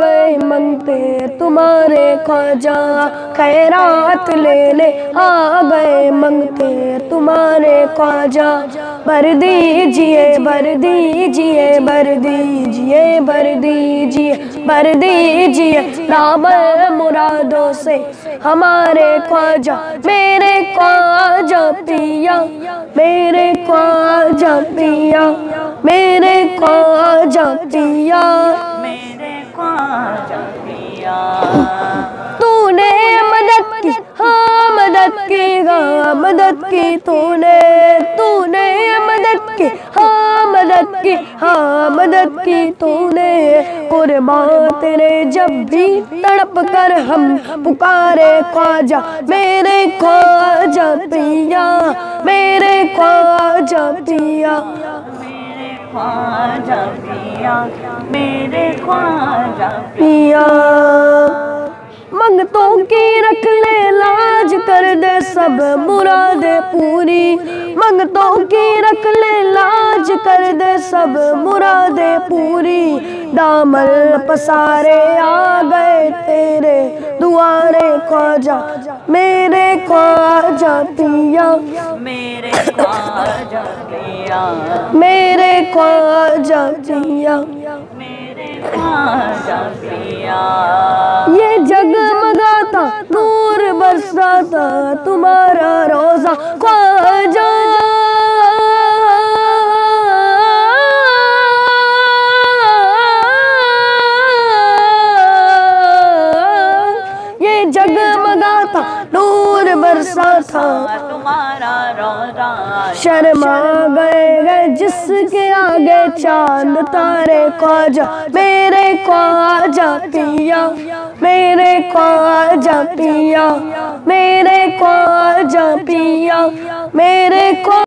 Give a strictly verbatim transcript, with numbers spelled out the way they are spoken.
गए मंगते तुम्हारे ख्वाजा, खैरात लेने आ गए मंगते तुम्हारे ख्वाजा। भर दीजिए भर दीजिए भर दीजिए भर दीजिए भर दीजिए दामन मुरादों से हमारे ख्वाजा, मेरे ख्वाजा पिया, मेरे ख्वाजा पिया, मेरे ख्वाजा पिया, मेरे ख्वाजा पिया। तूने मदद की हाँ मदद की हाँ मदद की तूने, तूने मदद की हाँ मदद की हाँ मदद की तूने। कुर्बान तेरे जब भी तड़प कर हम पुकारे ख्वाजा, मेरे ख्वाजा पिया, मेरे ख्वाजा पिया, मेरे ख्वाजा पिया, मेरे ख्वाजा पिया। मंगतों की रख ले लाज, कर दे सब मुरादे पूरी। मंगतों की रख ले लाज, कर दे सब मुरादे पूरी। दामन पसारे आ गए तेरे दुआरे ख्वाजा, मेरे ख्वाजा पिया, मेरे ख्वाजा पिया, मेरे ख्वाजा पिया, मेरे ख्वाजा पिया। ये जगमगाता नूर बरसाता तुम्हारा रोजा ख्वाजा। ये जगमगाता नूर बरसाता तुम्हारा रोजा। शर्मा गए गए जिसके आगे चांद तारे ख्वाजा, मेरे ख्वाजा पिया, मेरे ख्वाजा पिया, मेरे ख्वाजा पिया, मेरे ख्वाजा